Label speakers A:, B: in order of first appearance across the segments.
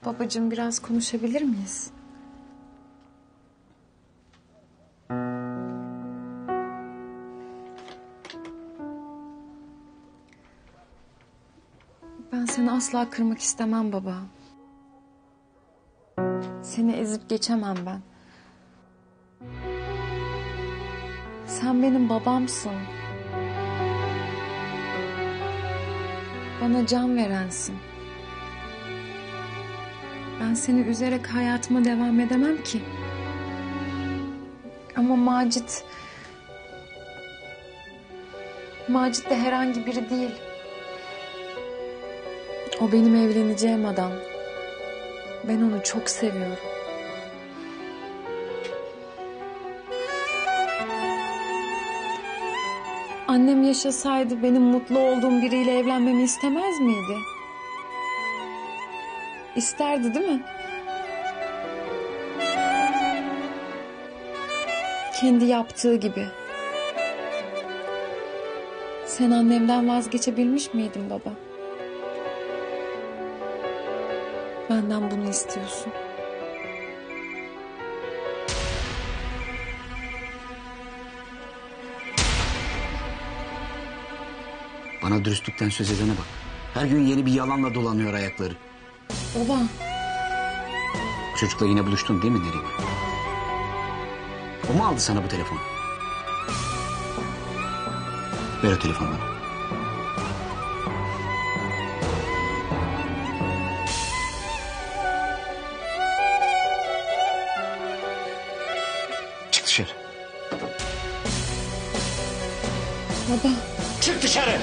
A: Babacığım biraz konuşabilir miyiz? Ben seni asla kırmak istemem baba. Seni ezip geçemem ben. Sen benim babamsın. Bana can verensin. Ben seni üzerek hayatıma devam edemem ki. Ama Macit de herhangi biri değil. O benim evleneceğim adam. Ben onu çok seviyorum. Annem yaşasaydı benim mutlu olduğum biriyle evlenmemi istemez miydi? İsterdi değil mi? Kendi yaptığı gibi. Sen annemden vazgeçebilmiş miydin baba? Benden bunu istiyorsun.
B: Bana dürüstlükten söz edene bak. Her gün yeni bir yalanla dolanıyor ayakları.
A: Baba.
B: Bu çocukla yine buluştun değil mi Neriman? O mu aldı sana bu telefonu? Ver o telefonu bana. Çık dışarı.
A: Baba.
B: Çık dışarı.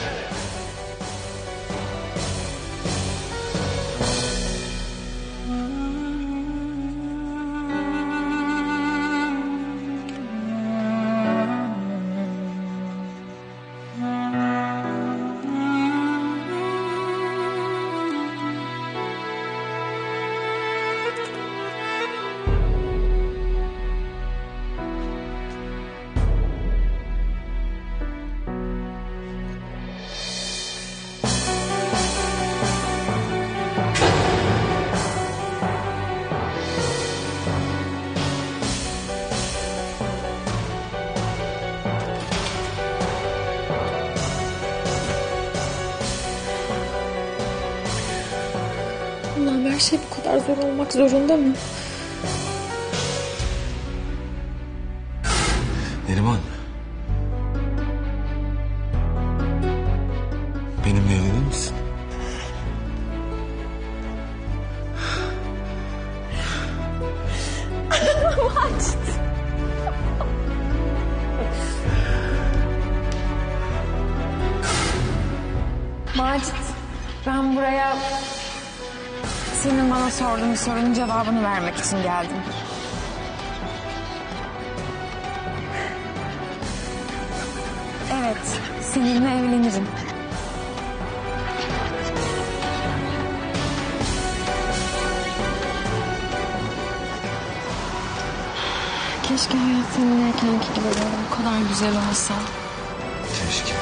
A: Allah'ım her şey bu kadar zor olmak zorunda mı?
C: Neriman. Benimle evlenir misin?
A: Macit, ben buraya senin bana sorduğun sorunun cevabını vermek için geldim. Evet, seninle evlenirim. Keşke hayat seninleykenki gibi böyle o kadar güzel olsa.
C: Keşke.